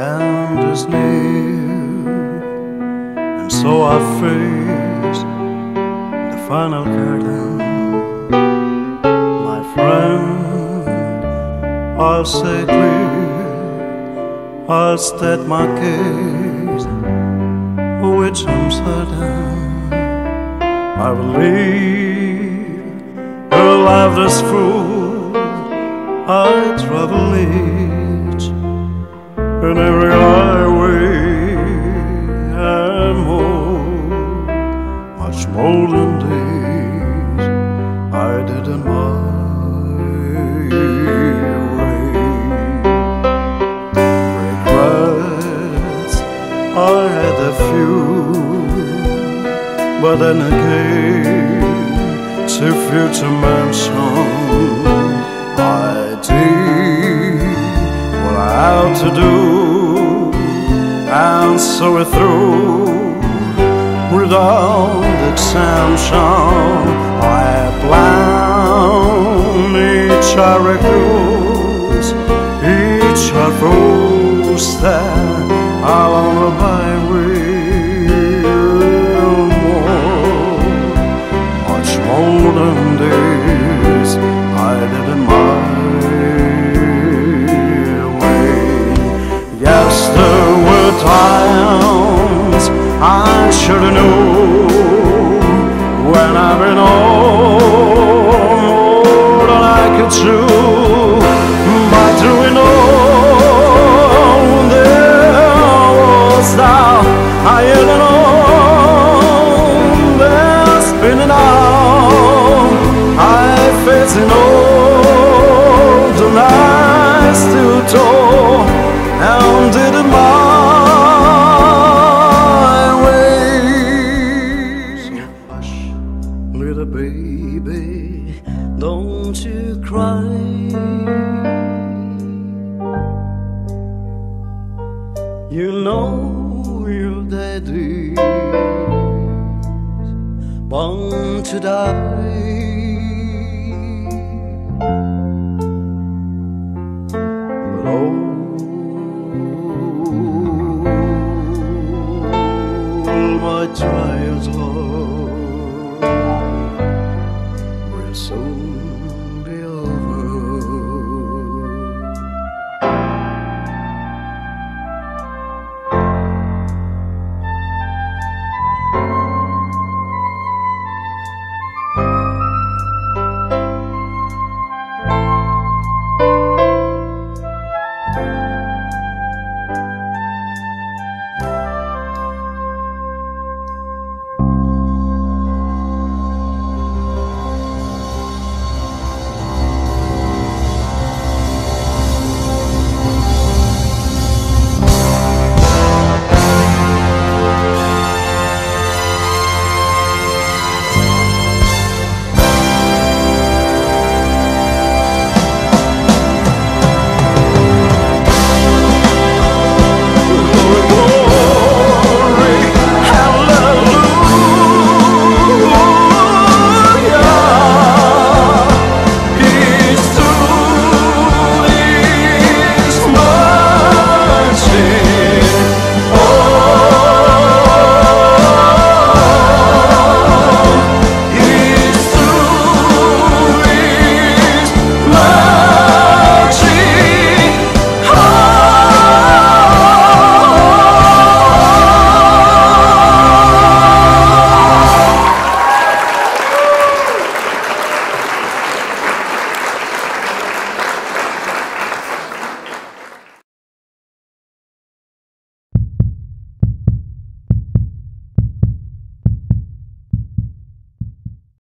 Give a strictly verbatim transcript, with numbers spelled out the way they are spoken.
end is near, and so I face the final curtain. My friend, I'll say clear, I'll state my case, for which I'm certain. I believe her life is full. I travel each and every highway and more, much more than days I did in my way. Regrets, I had a few, but then again, too few to mention. I did what I had to do, and saw it through without exemption. I planned each I recluse, each I froze that along the byway. More than days I did in my way. Yes, there were times I should have known, when I've been all that I could do. But through it all, there was thou, I had it all, there spinning out. Facing all the nights still tall, and did it my way. So hush, little baby, don't you cry. You know your daddy's born to die. All my trials, Lord,